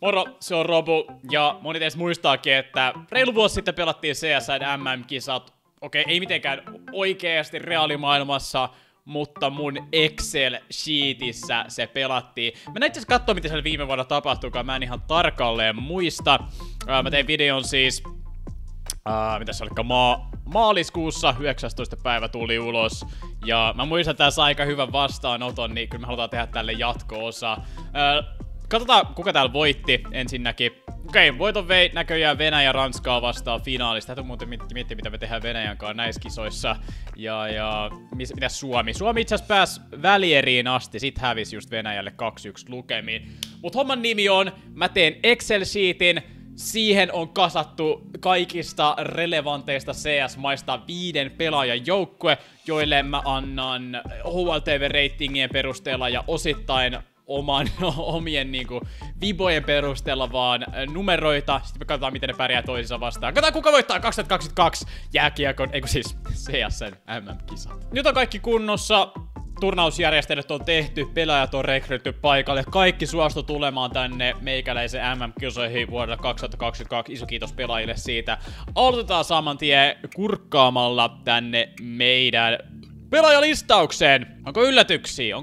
Moro, se on Robu, ja moni teistä muistaakin, että reilu vuosi sitten pelattiin CS:n MM-kisat. Okei, ei mitenkään oikeasti reaalimaailmassa, mutta mun Excel-sheetissä se pelattiin. Mä näin itse asiassa katsoa, mitä siellä viime vuonna tapahtuikaan, mä en ihan tarkalleen muista. Mä tein videon siis, mitä se olikaan, maaliskuussa, 19. päivä tuli ulos. Ja mä muistan, että tää sai aika hyvän vastaanoton, niin kyllä me halutaan tehdä tälle jatko-osa. Katsotaan, kuka täällä voitti ensinnäkin. Okei, voiton vei näköjään Venäjä Ranskaa vastaan finaalista. Täytyy muuten miettiä, mitä me tehdään Venäjän kanssa näissä kisoissa. Ja mitä Suomi? Suomi itse asiassa pääsi välieriin asti, sit hävisi just Venäjälle 2-1 lukemiin. Mut homman nimi on, mä teen Excel-sheetin. Siihen on kasattu kaikista relevanteista CS-maista 5 pelaajan joukkue, joille mä annan HLTV-reitingien perusteella ja osittain omien niinku vibojen perusteella vaan numeroita. Sitten me katsotaan, miten ne pärjää toisinsa vastaan. Katsotaan, kuka voittaa 2022 jääkiekon, siis CS:n MM-kisat. Nyt on kaikki kunnossa. Turnausjärjestelyt on tehty, pelaajat on rekrytty paikalle, kaikki suostu tulemaan tänne meikäläisen MM-kisoihin vuodelle 2022, iso kiitos pelaajille siitä. Aloitetaan saman tien kurkkaamalla tänne meidän pelaajalistaukseen. Onko yllätyksiä?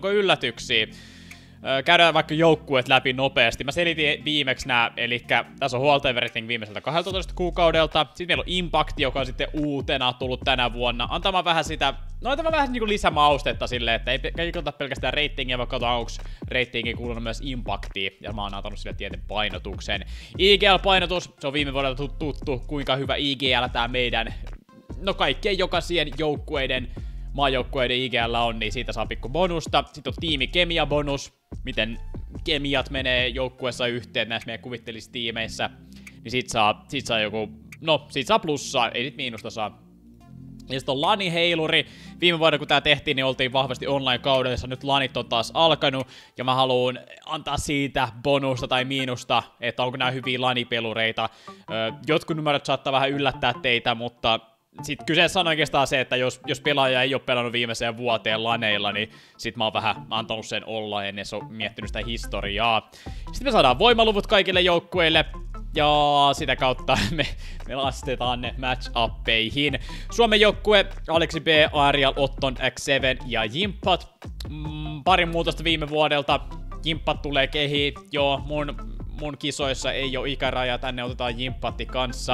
Käydään vaikka joukkueet läpi nopeasti. Mä selitin viimeksi nää, eli tässä on HLTV rating viimeiseltä 12 kuukaudelta. Sitten meillä on Impact, joka on sitten uutena tullut tänä vuonna. Antamaan vähän sitä, niinku lisämaustetta silleen, että ei katsota pelkästään ratingia, vaan katsotaan, onko ratingiin kuulunut myös Impactiin. Ja mä oon antanut sille tietyn painotuksen. IGL-painotus, se on viime vuodelta tuttu, kuinka hyvä IGL tää meidän, kaikkien jokaisien joukkueiden, maajoukkueiden IGL on, niin siitä saa pikku bonusta. Sitten on tiimikemia bonus, miten kemiat menee joukkueessa yhteen näissä meidän kuvittelistiimeissä. Niin siitä saa joku, siitä saa plussaa, ei sit miinusta saa. Ja sitten on lani-heiluri. Viime vuonna kun tää tehtiin, niin oltiin vahvasti online-kaudessa. Nyt lanit on taas alkanut. Ja mä haluun antaa siitä bonusta tai miinusta, että onko nää hyviä lanipelureita. Jotkut numerot saattaa vähän yllättää teitä, mutta sitten kyseessä on oikeastaan se, että jos pelaaja ei ole pelannut viimeiseen vuoteen laneilla, niin sit mä oon vähän antanut sen olla ennen se on miettinyt sitä historiaa. Sitten me saadaan voimaluvut kaikille joukkueille, ja sitä kautta me lastetaan ne match-uppeihin. Suomen joukkue, Aleksi B, Arial, Otton, X7 ja Jimpat. Pari muutosta viime vuodelta. Jimpat tulee kehiin. Joo, mun kisoissa ei oo ikäraja, tänne otetaan Jimpatti kanssa.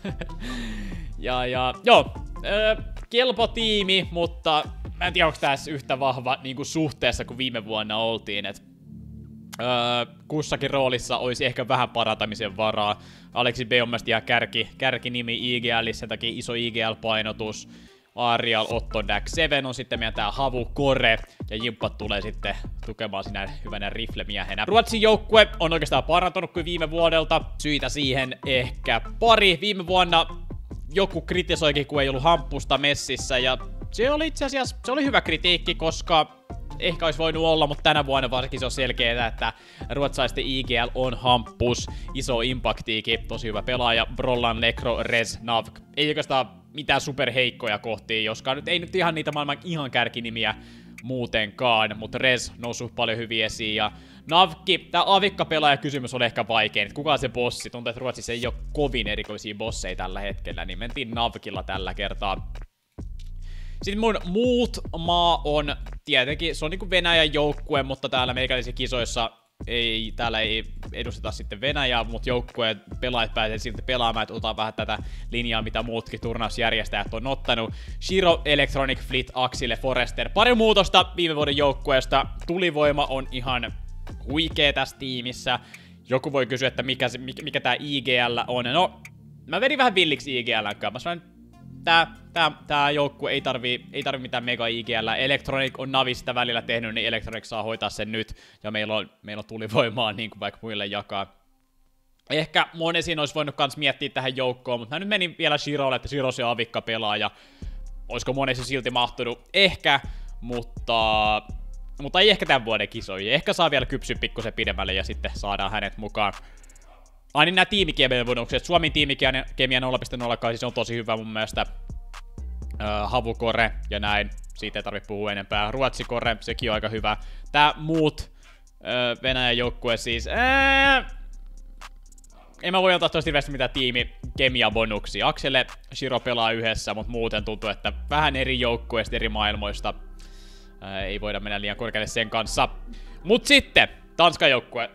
Kelpo tiimi, mutta mä en tiedä, onko tässä yhtä vahva niinku suhteessa kuin viime vuonna oltiin, et kussakin roolissa olisi ehkä vähän parantamisen varaa. Aleksi B on mielestäni ihan kärkinimi IGLissä, sen takia iso IGL-painotus. Arial, Otto, Dax7 on sitten meidän tää Havu Kore, ja Jimpat tulee sitten tukemaan sinä hyvänä riflemiehenä. Ruotsin joukkue on oikeastaan parantunut kuin viime vuodelta. Syitä siihen ehkä pari. Viime vuonna joku kritisoikin, kun ei ollut hamppusta messissä, ja se oli itse asiassa hyvä kritiikki, koska ehkä olisi voinut olla, mutta tänä vuonna varsinkin se on selkeää, että ruotsalaisten IGL on hamppus, iso impaktiikin, tosi hyvä pelaaja, Brollan, Lekro, Rez, Navk. Ei oikeastaan mitään superheikkoja kohtia, joskaan nyt ei nyt ihan niitä maailman ihan kärkinimiä muutenkaan, mutta Rez noussut paljon hyvin esiin, ja Navkki, tää avikka-pelaaja kysymys oli ehkä vaikein, että kuka on se bossi, tuntuu, että Ruotsissa ei ole kovin erikoisia bosseja tällä hetkellä, niin mentiin Navkilla tällä kertaa. Sitten mun muut maa on tietenkin, se on niinku Venäjän joukkue, mutta täällä meikäläisissä kisoissa täällä ei edusteta sitten Venäjää, mutta joukkueen pelaajat pääsee silti pelaamaan, että otetaan vähän tätä linjaa, mitä muutkin turnausjärjestäjät on ottanut. Shiro, Electronic, Fleet, Axile, Forester. Pari muutosta viime vuoden joukkueesta. Tulivoima on ihan huikee tässä tiimissä. Joku voi kysyä, että mikä tää IGL on. No, mä vedin vähän villiksi IGL:n kanssa. Mä sanoin, tää joukkue ei tarvii mitään mega IGL. Electronic on Navista välillä tehnyt, niin Electronic saa hoitaa sen nyt. Ja meillä on tulivoimaa niin kuin vaikka muille jakaa. Ehkä moni siinä olisi voinut kans miettiä tähän joukkoon, mutta mä nyt menin vielä Shirolle, että Shiro se avikka pelaaja. Olisiko monesi silti mahtunut? Ehkä, mutta ei ehkä tämän vuoden kisoihin. Ehkä saa vielä kypsyä pikkusen pidemmälle ja sitten saadaan hänet mukaan. Niin nää tiimikemian bonukset. Suomen tiimikemia 0.08, se on tosi hyvä mun mielestä. Havukore ja näin. Siitä ei tarvitse puhua enempää. Ruotsikore, sekin on aika hyvä. Tää muut Venäjän joukkue siis. en mä voi antaa tosta hirveästi mitään tiimi kemia bonuksia. Akselle Shiro pelaa yhdessä, mutta muuten tuntuu, että vähän eri joukkueista, eri maailmoista. Ei voida mennä liian korkealle sen kanssa. Mut sitten, Tanskan joukkue.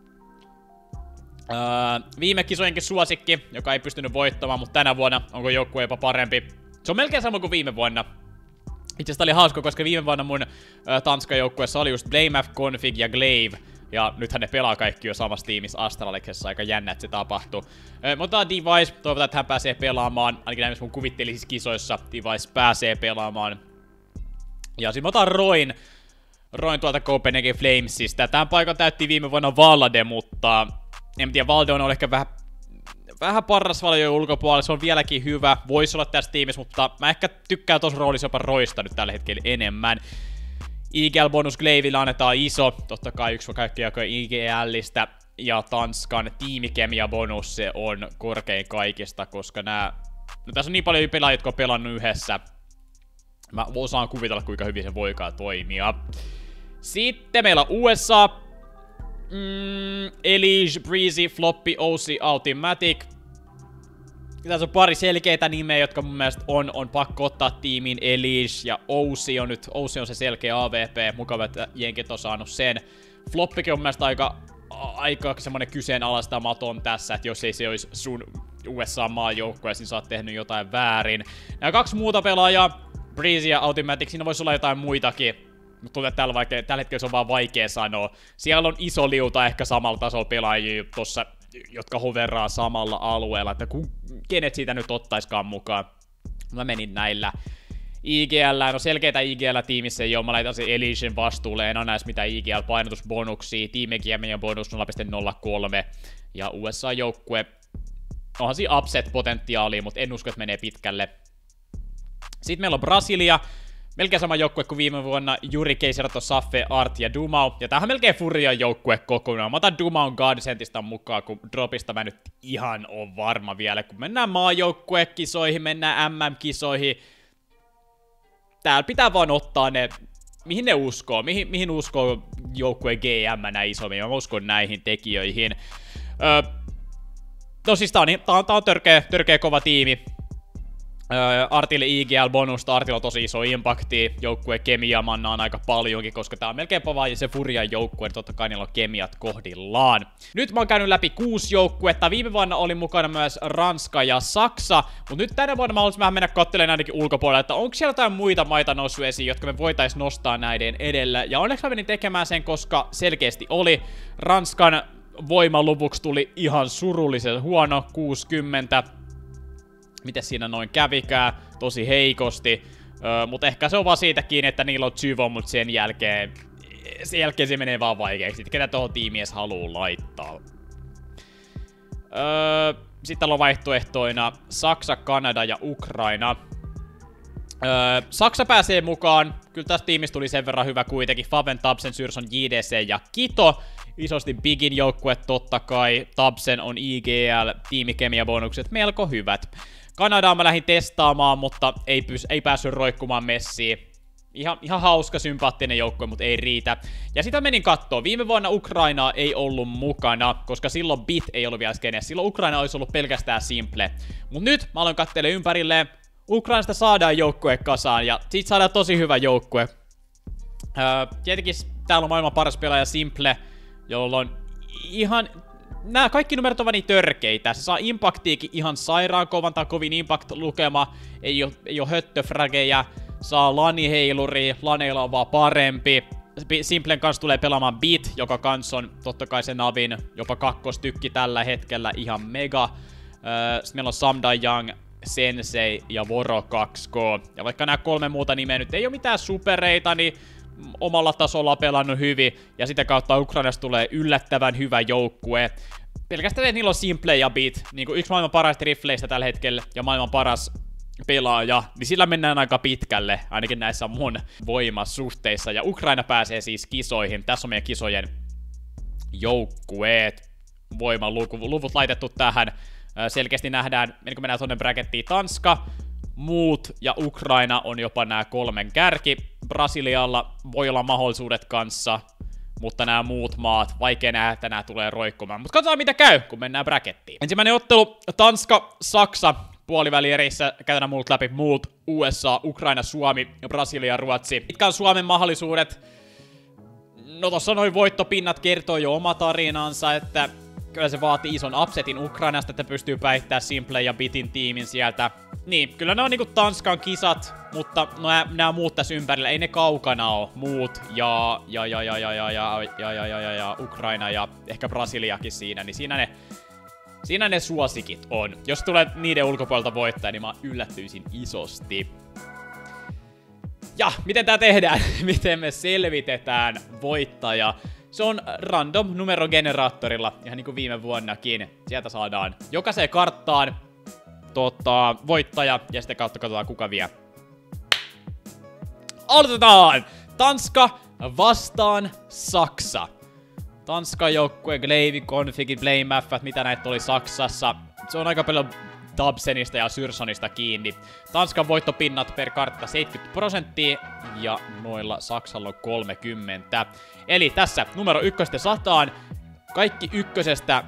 Viime kisojenkin suosikki, joka ei pystynyt voittamaan, mutta tänä vuonna onko joukkue jopa parempi. Se on melkein sama kuin viime vuonna. Itse asiassa oli hauska, koska viime vuonna mun Tanskan joukkueessa oli just Blamef, Config ja Glaive. Ja nythän ne pelaa kaikki jo samassa tiimissä Astralexessa, aika jännä, että se tapahtuu. Mutta Device, toivotaan, että hän pääsee pelaamaan. Ainakin näin, mun kuvittelisissa kisoissa Device pääsee pelaamaan. Ja sitten mä otan Roin tuolta Copenhagen Flamesista. Tämän paikan täytti viime vuonna Valde, mutta en tiedä, Valde on ehkä vähän paras valio ulkopuolella, se on vieläkin hyvä. Voisi olla tässä tiimissä, mutta mä ehkä tykkään tuossa roolissa jopa Roista nyt tällä hetkellä enemmän. IGL-bonus Glaiville annetaan iso, totta kai yksi kaikki jakoja IGListä, ja Tanskan tiimikemia-bonus se on korkein kaikista, koska no tässä on niin paljon pelaajia, jotka on pelannut yhdessä. Mä osaan kuvitella, kuinka hyvin se voikaan toimia. Sitten meillä on USA. Elige, Breezy, Floppy, OC, Automatic. Tässä on pari selkeitä nimeä, jotka mun mielestä on pakko ottaa tiimiin. Elige ja OC on se selkeä AVP. Mukava, että jenkit on saanut sen. Floppikin on mun mielestä aika semmonen kyseenalaistamaton tässä, että jos ei se olisi sun USA-maajoukkueessa, niin sä oot tehnyt jotain väärin. Nämä kaksi muuta pelaajaa, Breezy ja Automatic, siinä voisi olla jotain muitakin. Mutta tuntuu, että tällä hetkellä se on vaan vaikea sanoa. Siellä on iso liuta ehkä samalla tasolla pelaajia tossa, jotka hoveraa samalla alueella, että kenet siitä nyt ottaiskaan mukaan. Mä menin näillä. IGL, no selkeitä IGL-tiimissä ei oo, mä laitan sen Elysian vastuulle, en oo näis mitään IGL-painotusbonuksia, tiimikemien bonus 0.03, ja USA-joukkue, onhan siinä upset-potentiaalia, mutta en usko, että menee pitkälle. Sitten meillä on Brasilia, melkein sama joukkue kuin viime vuonna, Juri, Keiserato, Saffe, Art ja Dumau, ja tämähän on melkein Furian joukkue kokonaan. Mä otan Dumaun Godsentista mukaan, kun Dropista mä nyt ihan on varma vielä, kun mennään maajoukkuekisoihin, mennään MM-kisoihin. Täällä pitää vaan ottaa ne, mihin ne uskoo, mihin uskoo joukkue GM näin isommin, mä uskon näihin tekijöihin. No siis tää on törkeä kova tiimi. Artille IGL-bonusta, Artilla on tosi iso impakti, joukkue kemia mannaan aika paljonkin, koska tää on melkeinpä vaan se Furian joukkue, niin totta kai niillä on kemiat kohdillaan. Nyt mä oon käynyt läpi 6 joukkuetta, viime vuonna oli mukana myös Ranska ja Saksa, mutta nyt tänä vuonna mä haluaisin vähän mennä katselemaan ainakin ulkopuolella, että onko siellä jotain muita maita noussut esiin, jotka me voitais nostaa näiden edellä, ja onneksi mä menin tekemään sen, koska selkeästi oli. Ranskan voimaluvuksi tuli ihan surullisen huono, 60. Miten siinä noin kävikään, tosi heikosti, mutta ehkä se on vaan siitä kiinni, että niillä on Zyvo, mutta sen jälkeen se menee vaan vaikeaksi, ketä tuohon tiimiin edes haluu laittaa. Sitten täällä on vaihtoehtoina Saksa, Kanada ja Ukraina. Saksa pääsee mukaan, kyllä tästä tiimistä tuli sen verran hyvä kuitenkin, Faven, Tabsen, Syrson, JDC ja Kito. Isosti Bigin joukkue totta kai, Tabsen on IGL, tiimikemia-bonukset melko hyvät. Kanadaa mä lähdin testaamaan, mutta ei päässyt roikkumaan messiin. Ihan hauska, sympaattinen joukkue, mutta ei riitä. Ja sitä menin kattoo. Viime vuonna Ukrainaa ei ollut mukana, koska silloin Bit ei ollut vielä skeneessä. Silloin Ukraina olisi ollut pelkästään simple. Mut nyt mä aloin kattelemaan ympärilleen. Ukrainasta saadaan joukkue kasaan ja siitä saadaan tosi hyvä joukkue. Tietenkin täällä on maailman paras pelaaja Simple, jolloin ihan... Nämä kaikki numerot ovat niin törkeitä. Se saa impaktiikin ihan sairaan kovan tai kovin impact-lukema. Ei oo höttöfrageja. Saa laniheiluri. Laneilla on vaan parempi. Simplen kanssa tulee pelaamaan Beat, joka kans on totta kai se Navin jopa kakkostykki tällä hetkellä. Ihan mega. Sitten meillä on Samdayang, Sensei ja Voro 2K. Ja vaikka nämä 3 muuta nimeä nyt ei ole mitään supereita, niin omalla tasolla pelannut hyvin, ja sitä kautta Ukrainasta tulee yllättävän hyvä joukkue. Pelkästään, että niillä on Simple ja Beat, niin kuin yksi maailman parhaista rifleistä tällä hetkellä, ja maailman paras pelaaja, niin sillä mennään aika pitkälle, ainakin näissä mun voimasuhteissa, ja Ukraina pääsee siis kisoihin. Tässä on meidän kisojen joukkueet, voimaluvut laitettu tähän. Selkeästi nähdään, ennen kuin mennään tuonne brackettiin, Tanska, muut ja Ukraina on jopa nämä 3 kärki. Brasilialla voi olla mahdollisuudet kanssa, mutta nämä muut maat, vaikea nähdä, että nämä tulee roikkumaan. Mutta katsotaan mitä käy, kun mennään brackettiin. Ensimmäinen ottelu, Tanska, Saksa, puolivälierissä käydään muut läpi, muut, USA, Ukraina, Suomi, Brasilia, Ruotsi. Mitkä on Suomen mahdollisuudet? No tossa noin voittopinnat kertoo jo oma tarinansa, että kyllä se vaatii ison upsetin Ukrainasta, että pystyy päittämään Simple ja Bitin tiimin sieltä. Niin, kyllä ne on niinku Tanskan kisat, mutta nämä muut tässä ympärillä, ei ne kaukana oo. Muut ja Ukraina ja ehkä Brasiliakin siinä, niin siinä ne suosikit on. Jos tulee niiden ulkopuolelta voittaja, niin mä yllättyisin isosti. Ja, miten tää tehdään? Miten me selvitetään voittaja? Se on random numerogeneraattorilla, ihan niinku viime vuonnakin. Sieltä saadaan jokaiseen karttaan voittaja, ja sitten kautta katsotaan kuka vie. Aloitetaan! Tanska vastaan Saksa. Tanskan joukkue, Gleivi, Configit, Blamemaffat, mitä näitä oli Saksassa. Se on aika paljon Dabsenista ja Syrsonista kiinni. Tanskan voittopinnat per kartta 70% ja noilla Saksalla on 30. Eli tässä numero 1 100. Kaikki ykkösestä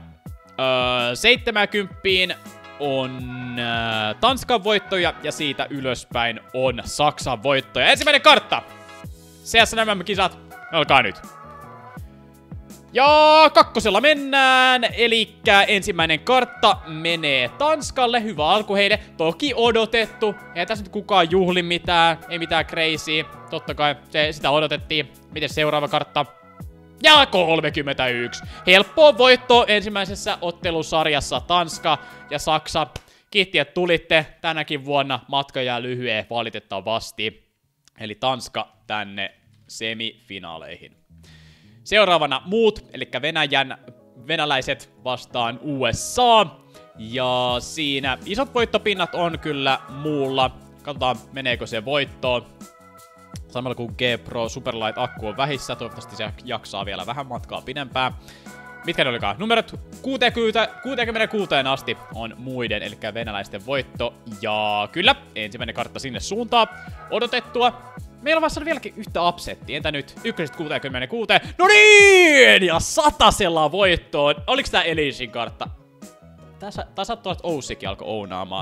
70 on Tanskan voittoja ja siitä ylöspäin on Saksan voittoja. Ensimmäinen kartta! CS-kisat, alkaa nyt. Ja kakkosella mennään, elikkä ensimmäinen kartta menee Tanskalle, hyvä alku heille, toki odotettu, ei tässä nyt kukaan juhli mitään, ei mitään crazy, totta kai sitä odotettiin. Miten seuraava kartta? Ja 31, helppoa voitto ensimmäisessä ottelusarjassa Tanska ja Saksa. Kiitti, että tulitte tänäkin vuonna, matka jää lyhyen valitettavasti, eli Tanska tänne semifinaaleihin. Seuraavana muut, eli venäläiset vastaan USA. Ja siinä isot voittopinnat on kyllä muulla. Katsotaan, meneekö se voittoon. Samalla kun G-Pro Superlight akku on vähissä, toivottavasti se jaksaa vielä vähän matkaa pidempään. Mitkä ne olikaan? Numerot 66 asti on muiden, eli venäläisten voitto. Ja kyllä, ensimmäinen kartta sinne suuntaan. Odotettua. Meillä on vasta vieläkin yhtä upsettia. Entä nyt? 1-66. No niin! Ja 100 voittoon. Oliks tää Elisin kartta? Tää sattuu, että Oussikin alkoi ounaamaan.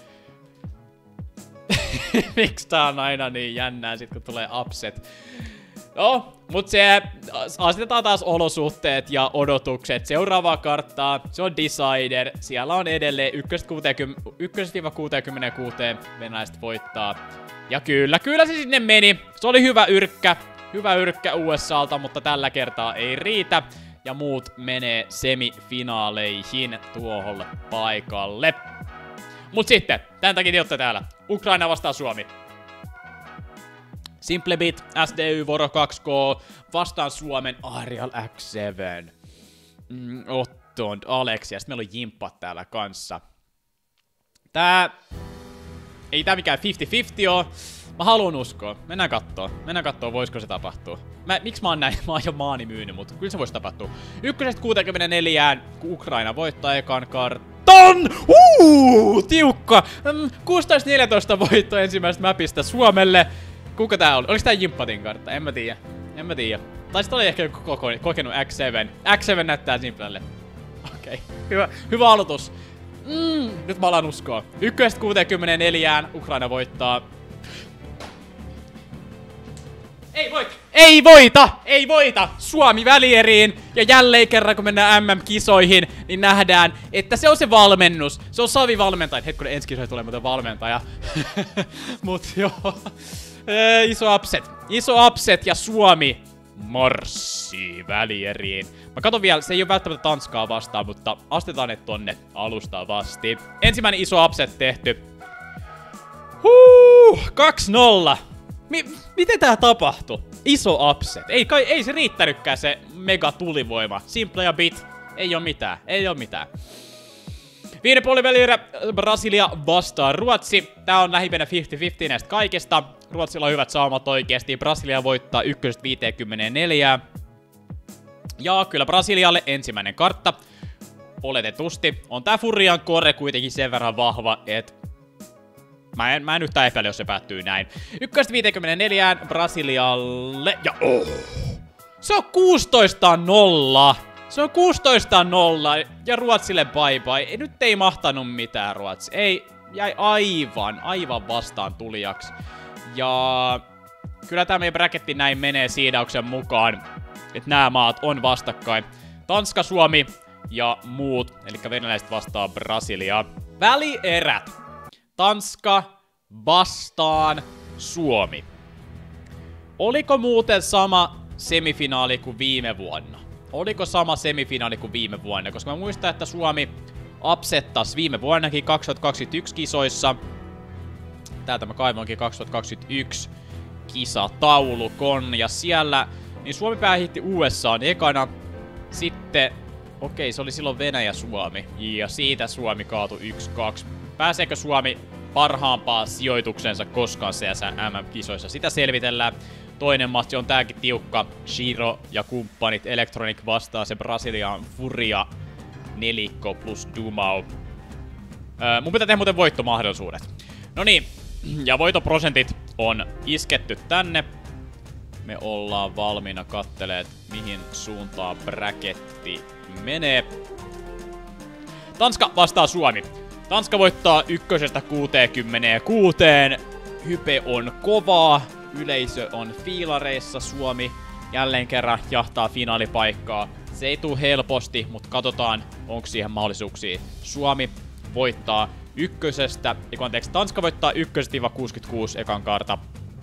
Miks tää on aina niin jännää sit kun tulee upset? No, mut se asetetaan taas olosuhteet ja odotukset. Seuraavaa karttaa, se on Decider. Siellä on edelleen 1-66 venäläiset voittaa. Ja kyllä se sinne meni. Se oli hyvä yrkkä USAlta, mutta tällä kertaa ei riitä. Ja muut menee semifinaaleihin tuohon paikalle. Mut sitten, tän takia te ootte täällä. Ukraina vastaan Suomi. Simplebit, SDY, Voro 2K vastaan Suomen Arial X7. Otton, Aleksi, ja sit meillä on jimppat täällä kanssa. Ei tää mikään 50-50 oo. Mä haluun uskoa. Mennään kattoo, voisiko se tapahtua. Miksi mä oon näin? Mä oon jo maani myynyt, mutta kyllä se voisi tapahtua. 1-64, kun Ukraina voittaa ekan karton. Tiukka! 16-14 voitto ensimmäistä mapista Suomelle. Kuka tää oli? Oliks tää Jimpatin kartta? En mä tiedä. Tai sit oli ehkä joku kokenut X7. X7 näyttää Simplelle. Okei. Hyvä aloitus. Nyt mä alan uskoa. 1-64, Ukraina voittaa. Ei voita! Suomi välieriin! Ja jälleen kerran kun mennään MM-kisoihin, niin nähdään, että se on se valmennus. Se on Savi-valmentaja. Hetkinen, ensi kisoihin tulee muuten valmentaja. Mut joo. Iso upset ja Suomi marssii välieriin. Mä katon vielä, se ei oo välttämättä Tanskaa vastaan, mutta astetaan ne tonne alustavasti. Ensimmäinen iso upset tehty. 2-0. Miten tää tapahtui? Iso upset. Ei se riittänytkään se mega tulivoima. Simple ja Bit. Ei oo mitään. Viiden puolivälierä Brasilia vastaan Ruotsi. Tää on lähimpänä 50-50 näistä kaikesta. Ruotsilla on hyvät saumat oikeesti. Brasilia voittaa 1-54. Ja kyllä Brasilialle ensimmäinen kartta. Oletetusti. On tää Furian Core kuitenkin sen verran vahva, et mä en yhtään epäile, jos se päättyy näin. 1-54 Brasilialle. Ja Se on 16-0. Se on 16-0 ja Ruotsille bye bye. Nyt ei mahtanut mitään Ruotsi. Ei, jäi aivan vastaan tulijaksi. Ja kyllä tämä meidän braketti näin menee siidauksen mukaan, että nämä maat on vastakkain. Tanska, Suomi ja muut, eli venäläiset vastaan Brasilia. Välierät. Tanska vastaan Suomi. Oliko muuten sama semifinaali kuin viime vuonna? Oliko sama semifinaali kuin viime vuonna? Koska mä muistan, että Suomi upsettas viime vuonnakin 2021 kisoissa. Täältä mä kaivoinkin 2021 kisataulukon. Ja siellä niin Suomi päähitti USA:n ekana. Sitten, okei, se oli silloin Venäjä-Suomi. Ja siitä Suomi kaatui 1-2. Pääseekö Suomi parhaampaan sijoituksensa koskaan CSN MM-kisoissa? Sitä selvitellään. Toinen matsi on tääkin tiukka. Shiro ja kumppanit Electronic vastaa se Brasilian Furia nelikko plus Dumau. Mun pitää tehdä muuten voittomahdollisuudet. No niin, ja voitoprosentit on isketty tänne. Me ollaan valmiina katteleet, mihin suuntaan braketti menee. Tanska vastaa Suomi. Tanska voittaa 1-66. Hype on kovaa. Yleisö on fiilareissa. Suomi jälleen kerran jahtaa finaalipaikkaa. Se ei tule helposti, mutta katsotaan, onko siihen mahdollisuuksia. Suomi voittaa Tanska voittaa 1-66 ekan karta.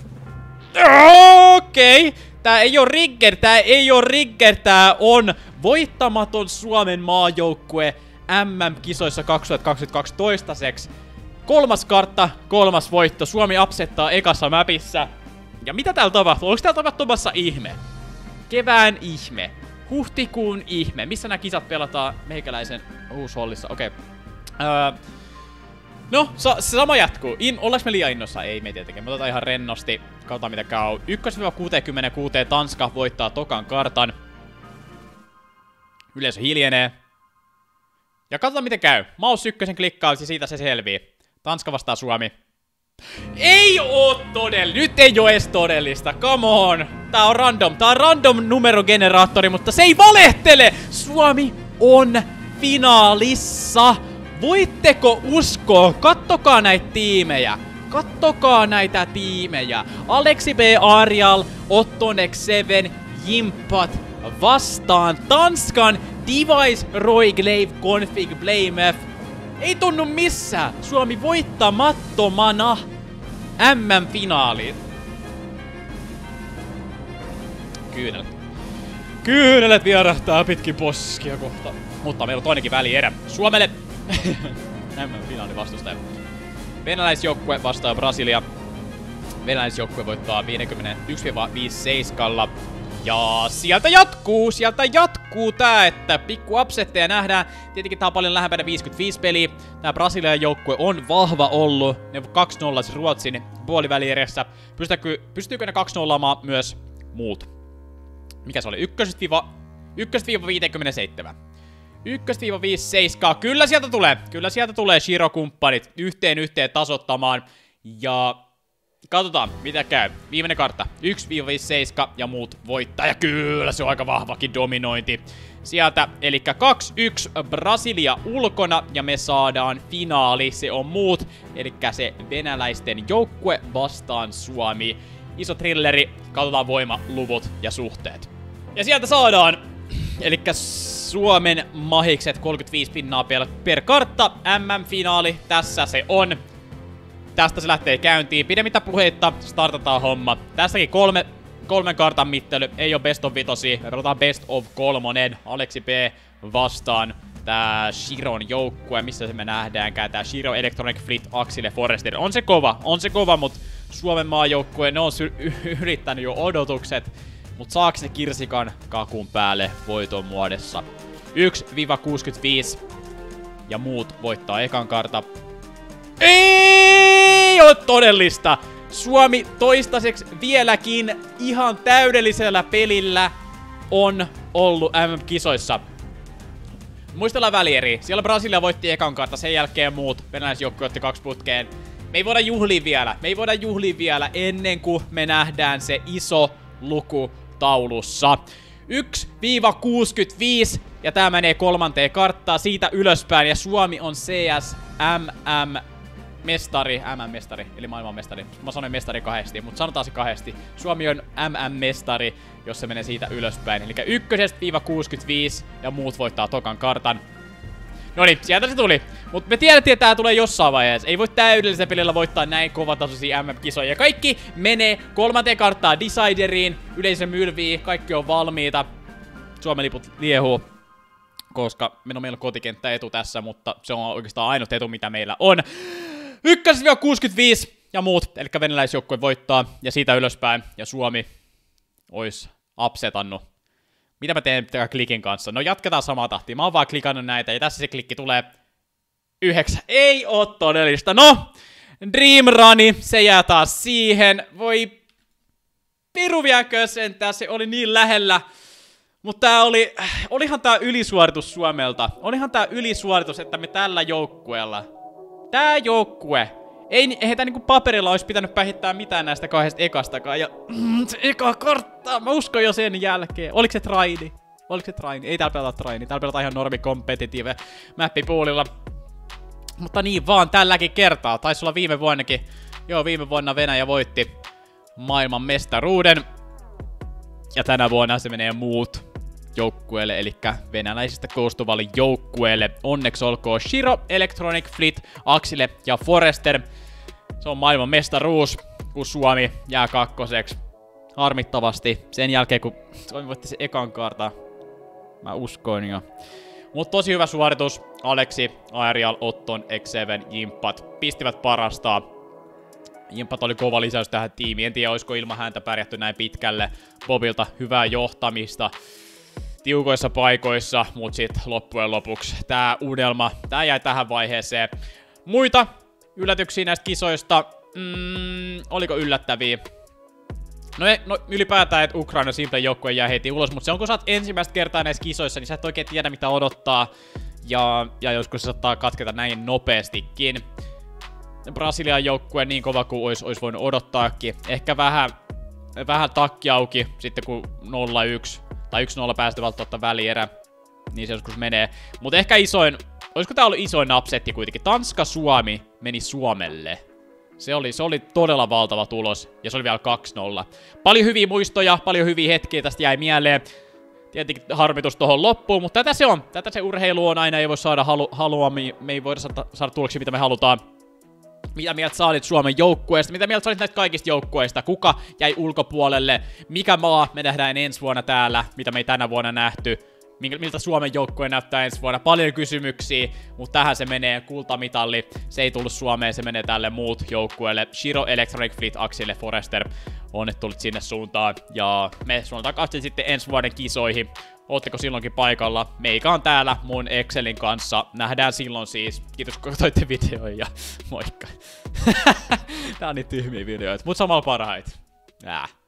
Okei. Tää ei oo rigger, tää on voittamaton Suomen maajoukkue MM-kisoissa 2022 toistaiseksi. Kolmas kartta, kolmas voitto. Suomi upsettaa ekassa mapissa. Ja mitä täällä tapahtuu? Onko täällä tapahtumassa ihme? Kevään ihme. Huhtikuun ihme. Missä nämä kisat pelataan meikäläisen uushollissa? Okei. No, se sama jatkuu. Ollaanko me liian innossa? Ei me tietenkin. Me otetaan ihan rennosti. Katsotaan mitä käy. 1-66 Tanska voittaa tokan kartan. Yleisö hiljenee. Ja katsotaan miten käy. Maus ykkösen klikkaus ja siitä se selvii. Tanska vastaa Suomi. Ei oo todellista. Nyt ei oo edes todellista. Come on. Tää on random. Tää on random numerogeneraattori, mutta se ei valehtele. Suomi on finaalissa. Voitteko uskoa? Kattokaa näitä tiimejä. Kattokaa näitä tiimejä. Aleksi B. Arial, Ottonek 7, Jimpat vastaan Tanskan Device, Roiglaive, Config, Blamef. Ei tunnu missään. Suomi voittamattomana MM-finaaliin. Kyynelet vierahtaa pitkin poskia kohta. Mutta meillä on toinenkin välierä. Suomelle MM-finaali vastustaja. Venäläisjoukkue vastaa Brasilia. Venäläisjoukkue voittaa 51-57. Ja sieltä jatkuu tää, että pikku upsetteja nähdään. Tietenkin tää on paljon lähempänä 55 peliä. Tää Brasilian joukkue on vahva ollut. Ne 2-0 Ruotsin puolivälierässä. Pystyykö ne 2-0 myös muut? Mikä se oli? 1-57. 1-57. Kyllä sieltä tulee Shiro-kumppanit yhteen tasoittamaan. Ja katsotaan, mitä käy. Viimeinen kartta. 1-57 ja muut voittaa. Ja kyllä, se on aika vahvakin dominointi. Sieltä, eli 2-1 Brasilia ulkona ja me saadaan finaali. Se on muut, eli se venäläisten joukkue vastaan Suomi. Iso thrilleri, katsotaan voimaluvut ja suhteet. Ja sieltä saadaan, eli Suomen mahikset 35 pinnaa per kartta. MM-finaali, tässä se on. Tästä se lähtee käyntiin. Pidemmittä puheitta, startataan homma. Tässäkin kolmen kartan mittely, ei oo best of vitosia. Me pelataan best of 3. Aleksi B vastaan tää Shiron joukkue. Missä se me nähdäänkään? Tää Shiro, Electronic Fleet, Axile, Forester. On se kova, mut Suomen maajoukkue, ne on yrittänyt jo odotukset. Mut saaks ne kirsikan kakun päälle voiton muodossa? 1-65 ja muut voittaa ekan karta. Ei oo todellista! Suomi toistaiseksi vieläkin ihan täydellisellä pelillä on ollut MM-kisoissa. Muistellaan välieriä. Siellä Brasilia voitti ekan kartta, sen jälkeen muut. Venäläisjoukkue otti 2 putkeen. Me ei voida juhlia vielä ennen kuin me nähdään se iso luku taulussa. 1-65 ja tää menee kolmanteen karttaan siitä ylöspäin ja Suomi on CS-MM-mestari, MM-mestari, eli maailmanmestari. Mä sanoin mestari kahdesti, mutta sanotaan se kahdesti. Suomi on MM-mestari, jos se menee siitä ylöspäin. Eli 1-65 ja muut voittaa tokan kartan. Noniin, sieltä se tuli. Mutta me tiedettiin, että tää tulee jossain vaiheessa. Ei voi täydellisellä pelillä voittaa näin kovatasoisia MM-kisoja. Ja kaikki menee kolmanteen karttaan Decideriin, yleisö mylvii, kaikki on valmiita. Suomen liput liehuu, koska meillä on kotikenttäetu tässä, mutta se on oikeastaan ainut etu, mitä meillä on. 1-65 ja muut, eli venäläisjoukkue voittaa ja siitä ylöspäin. Ja Suomi ois upsetannut. Mitä mä teen tämän klikin kanssa? No jatketaan samaa tahtia. Mä oon vaan klikannut näitä ja tässä se klikki tulee 9. Ei oo todellista. No, Dream Runi, se jää taas siihen. Voi piru viekö sentään, se oli niin lähellä. Mutta olihan tää ylisuoritus Suomelta. Olihan tää ylisuoritus, että me tällä joukkueella. Tää joukkue. Ei heitä niinku paperilla olisi pitänyt päihittää mitään näistä kahdesta ekastakaan. Ja se eka kartta, mä uskon jo sen jälkeen. Oliko se traini? Oliko se traini? Ei täällä pelata traini. Täällä pelataan ihan normi competitive mappipoolilla. Mutta niin vaan tälläkin kertaa. Taisi olla viime vuonnakin. Joo, viime vuonna Venäjä voitti maailman mestaruuden. Ja tänä vuonna se menee muut joukkueelle, eli venäläisistä koostuvalle joukkueelle. Onneksi olkoon Shiro, Electronic Fleet, Axile ja Forester. Se on maailman mestaruus, kun Suomi jää kakkoseksi. Harmittavasti. Sen jälkeen, kun Suomi voitti se ekan kartan. Mä uskoin jo. Mut tosi hyvä suoritus. Aleksi, Aerial, Otton, X7, Jimpat pistivät parastaa. Jimpat oli kova lisäys tähän tiimiin. En tiedä, olisiko ilman häntä pärjätty näin pitkälle. Bobilta hyvää johtamista tiukoissa paikoissa, mut sit loppujen lopuksi tää unelma, tää jäi tähän vaiheeseen. Muita yllätyksiä näistä kisoista, oliko yllättäviä? No ylipäätään, että Ukraina Simple joukkue jää heti ulos, mutta se on kun sä oot ensimmäistä kertaa näissä kisoissa, niin sä et oikein tiedä mitä odottaa. Ja joskus se saattaa katketa näin nopeastikin. Brasilian joukkue niin kova kuin olisi voinut odottaakin. Ehkä vähän takki auki sitten kun 0-1 tai 1-0 päästä välttämättä välierä, niin se joskus menee. Mutta ehkä olisiko tää ollut isoin upsetti kuitenkin? Tanska-Suomi meni Suomelle. Se oli todella valtava tulos, ja se oli vielä 2-0. Paljon hyviä muistoja, paljon hyviä hetkiä tästä jäi mieleen. Tietenkin harmitus tohon loppuun, mutta tätä se on. Tätä se urheilu on aina, ei voi saada halua, me ei voida saada tuloksia mitä me halutaan. Mitä mieltä sä olit Suomen joukkueesta? Mitä mieltä sä olit näistä kaikista joukkueista? Kuka jäi ulkopuolelle? Mikä maa me nähdään ensi vuonna täällä? Mitä me ei tänä vuonna nähty? Miltä Suomen joukkue näyttää ensi vuonna? Paljon kysymyksiä, mutta tähän se menee kultamitalli. Se ei tullut Suomeen, se menee tälle muut joukkueelle. Shiro, Electronic Fleet, Axile, Forester. Onnittelut sinne suuntaan. Ja me suunnataan takaisin sitten ensi vuoden kisoihin. Ootteko silloinkin paikalla? Meikä on täällä mun Excelin kanssa. Nähdään silloin siis. Kiitos kun katsoitte videoja ja moikka. Tää on niin tyhmiä videoita, mut samalla parhaita.